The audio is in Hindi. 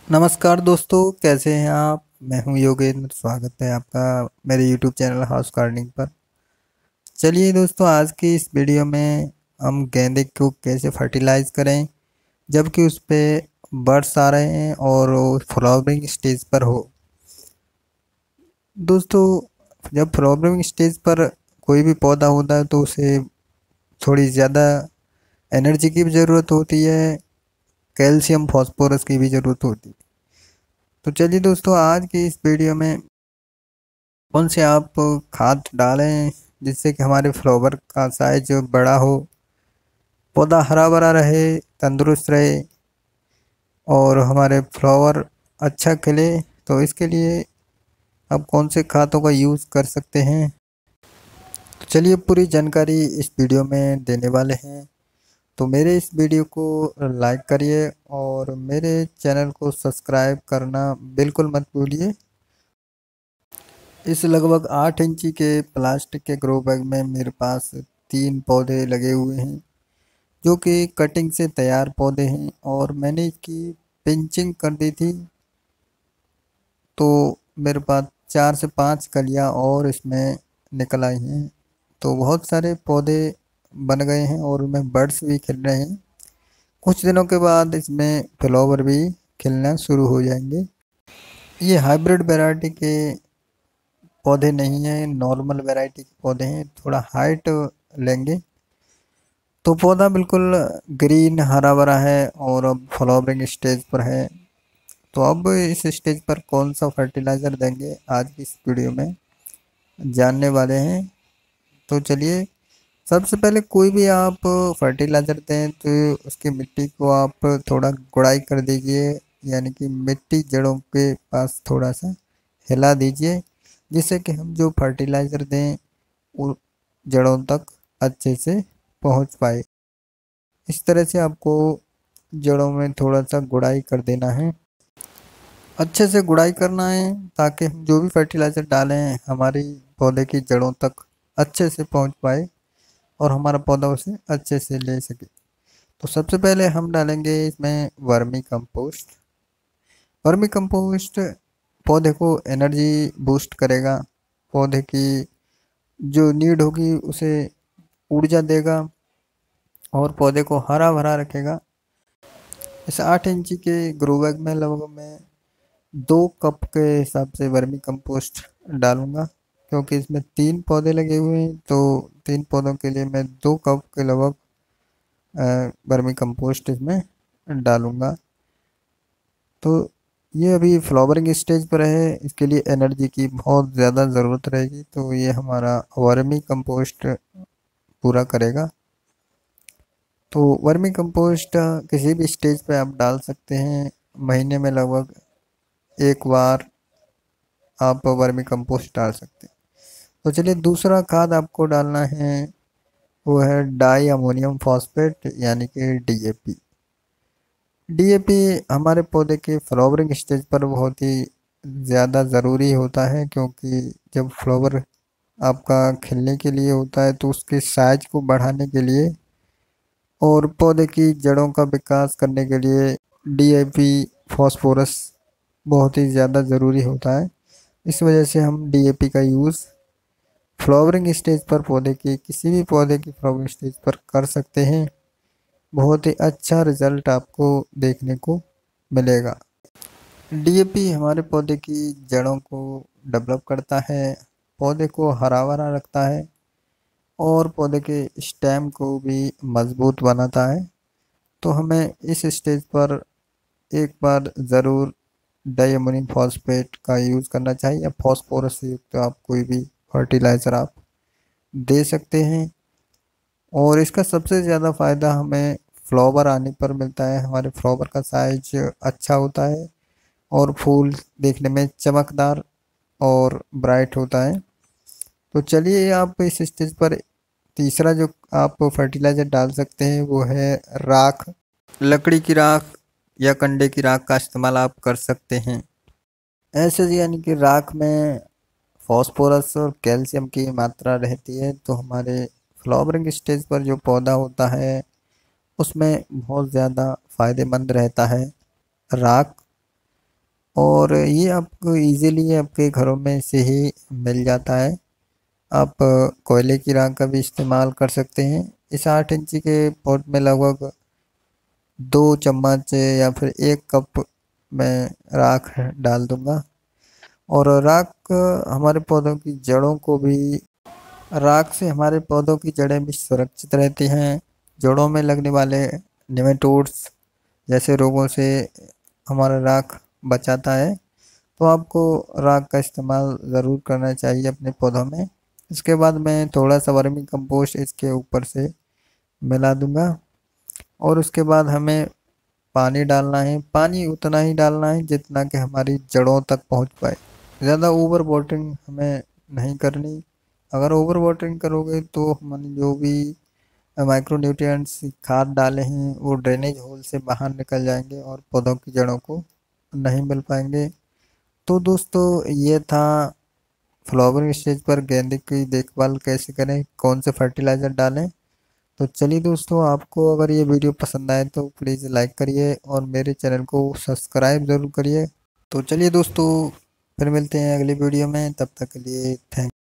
नमस्कार दोस्तों, कैसे हैं आप। मैं हूं योगेंद्र। स्वागत है आपका मेरे YouTube चैनल हाउस गार्डनिंग पर। चलिए दोस्तों, आज की इस वीडियो में हम गेंदे को कैसे फर्टिलाइज करें जबकि उस पे बर्ड्स आ रहे हैं और वो फ्लावरिंग स्टेज पर हो। दोस्तों, जब फ्लावरिंग स्टेज पर कोई भी पौधा होता है तो उसे थोड़ी ज़्यादा एनर्जी की भी ज़रूरत होती है, कैल्शियम फास्फोरस की भी ज़रूरत होती है। तो चलिए दोस्तों, आज की इस वीडियो में कौन से आप खाद डालें जिससे कि हमारे फ्लावर का साइज बड़ा हो, पौधा हरा भरा रहे, तंदुरुस्त रहे और हमारे फ्लावर अच्छा खिले। तो इसके लिए आप कौन से खादों का यूज़ कर सकते हैं, तो चलिए पूरी जानकारी इस वीडियो में देने वाले हैं। तो मेरे इस वीडियो को लाइक करिए और मेरे चैनल को सब्सक्राइब करना बिल्कुल मत भूलिए। इस लगभग 8 इंची के प्लास्टिक के ग्रो बैग में मेरे पास 3 पौधे लगे हुए हैं जो कि कटिंग से तैयार पौधे हैं और मैंने इसकी पिंचिंग कर दी थी। तो मेरे पास 4 से 5 कलियां और इसमें निकल आई हैं। तो बहुत सारे पौधे बन गए हैं और उनमें बड्स भी खिल रहे हैं। कुछ दिनों के बाद इसमें फ्लावर भी खिलना शुरू हो जाएंगे। ये हाइब्रिड वैरायटी के पौधे नहीं हैं, नॉर्मल वैरायटी के पौधे हैं, थोड़ा हाइट लेंगे। तो पौधा बिल्कुल ग्रीन हरा भरा है और अब फ्लावरिंग स्टेज पर है। तो अब इस स्टेज पर कौन सा फर्टिलाइज़र देंगे आज की इस वीडियो में जानने वाले हैं। तो चलिए, सबसे पहले कोई भी आप फर्टिलाइज़र दें तो उसकी मिट्टी को आप थोड़ा गुड़ाई कर दीजिए, यानी कि मिट्टी जड़ों के पास थोड़ा सा हिला दीजिए जिससे कि हम जो फर्टिलाइज़र दें वो जड़ों तक अच्छे से पहुंच पाए। इस तरह से आपको जड़ों में थोड़ा सा गुड़ाई कर देना है, अच्छे से गुड़ाई करना है ताकि हम जो भी फर्टिलाइज़र डालें हमारी पौधे की जड़ों तक अच्छे से पहुंच पाए और हमारा पौधा उसे अच्छे से ले सके। तो सबसे पहले हम डालेंगे इसमें वर्मी कंपोस्ट। वर्मी कंपोस्ट पौधे को एनर्जी बूस्ट करेगा, पौधे की जो नीड होगी उसे ऊर्जा देगा और पौधे को हरा भरा रखेगा। इस 8 इंची के ग्रो बैग में लगभग मैं 2 कप के हिसाब से वर्मी कंपोस्ट डालूंगा, क्योंकि इसमें 3 पौधे लगे हुए हैं। तो 3 पौधों के लिए मैं 2 कप के लगभग वर्मी कंपोस्ट इसमें डालूंगा। तो ये अभी फ्लावरिंग स्टेज पर है, इसके लिए एनर्जी की बहुत ज़्यादा ज़रूरत रहेगी, तो ये हमारा वर्मी कंपोस्ट पूरा करेगा। तो वर्मी कंपोस्ट किसी भी स्टेज पे आप डाल सकते हैं, महीने में लगभग एक बार आप वर्मी कंपोस्ट डाल सकते हैं। तो चलिए, दूसरा खाद आपको डालना है वो है डाई अमोनियम फॉस्फेट यानी कि डीएपी। डीएपी हमारे पौधे के फ्लावरिंग स्टेज पर बहुत ही ज़्यादा ज़रूरी होता है, क्योंकि जब फ्लावर आपका खिलने के लिए होता है तो उसके साइज को बढ़ाने के लिए और पौधे की जड़ों का विकास करने के लिए डीएपी फास्फोरस बहुत ही ज़्यादा ज़रूरी होता है। इस वजह से हम डीएपी का यूज़ फ्लावरिंग स्टेज पर पौधे की किसी भी पौधे की फ्लावरिंग स्टेज पर कर सकते हैं। बहुत ही अच्छा रिजल्ट आपको देखने को मिलेगा। डीएपी हमारे पौधे की जड़ों को डेवलप करता है, पौधे को हरा भरा रखता है और पौधे के स्टेम को भी मजबूत बनाता है। तो हमें इस स्टेज पर एक बार ज़रूर डाइअमोनियम फॉस्फेट का यूज़ करना चाहिए, या फॉस्फोरस युक्त तो आप कोई भी फर्टिलाइज़र आप दे सकते हैं। और इसका सबसे ज़्यादा फ़ायदा हमें फ्लावर आने पर मिलता है। हमारे फ्लावर का साइज अच्छा होता है और फूल देखने में चमकदार और ब्राइट होता है। तो चलिए, आप इस स्टेज पर तीसरा जो आप फर्टिलाइज़र डाल सकते हैं वो है राख। लकड़ी की राख या कंडे की राख का इस्तेमाल आप कर सकते हैं। ऐसे यानी कि राख में फास्फोरस और कैल्शियम की मात्रा रहती है, तो हमारे फ्लावरिंग स्टेज पर जो पौधा होता है उसमें बहुत ज़्यादा फ़ायदेमंद रहता है राख। और ये आपको इजीली आपके घरों में से ही मिल जाता है। आप कोयले की राख का भी इस्तेमाल कर सकते हैं। इस 8 इंची के पॉट में लगभग 2 चम्मच या फिर 1 कप मैं राख डाल दूंगा। और राख हमारे पौधों की जड़ों को भी राख से हमारे पौधों की जड़ें भी सुरक्षित रहती हैं। जड़ों में लगने वाले निमेटोड्स जैसे रोगों से हमारा राख बचाता है। तो आपको राख का इस्तेमाल ज़रूर करना चाहिए अपने पौधों में। इसके बाद मैं थोड़ा सा वर्मी कंपोस्ट इसके ऊपर से मिला दूंगा। और उसके बाद हमें पानी डालना है। पानी उतना ही डालना है जितना कि हमारी जड़ों तक पहुंच पाए। ज़्यादा ओवर वाटरिंग हमें नहीं करनी। अगर ओवर वाटरिंग करोगे तो हमने जो भी माइक्रो न्यूट्रिएंट्स खाद डाले हैं वो ड्रेनेज होल से बाहर निकल जाएंगे और पौधों की जड़ों को नहीं मिल पाएंगे। तो दोस्तों ये था फ्लावरिंग स्टेज पर गेंदे की देखभाल कैसे करें, कौन से फर्टिलाइज़र डालें। तो चलिए दोस्तों, आपको अगर ये वीडियो पसंद आए तो प्लीज़ लाइक करिए और मेरे चैनल को सब्सक्राइब ज़रूर करिए। तो चलिए दोस्तों, फिर मिलते हैं अगली वीडियो में, तब तक के लिए थैंक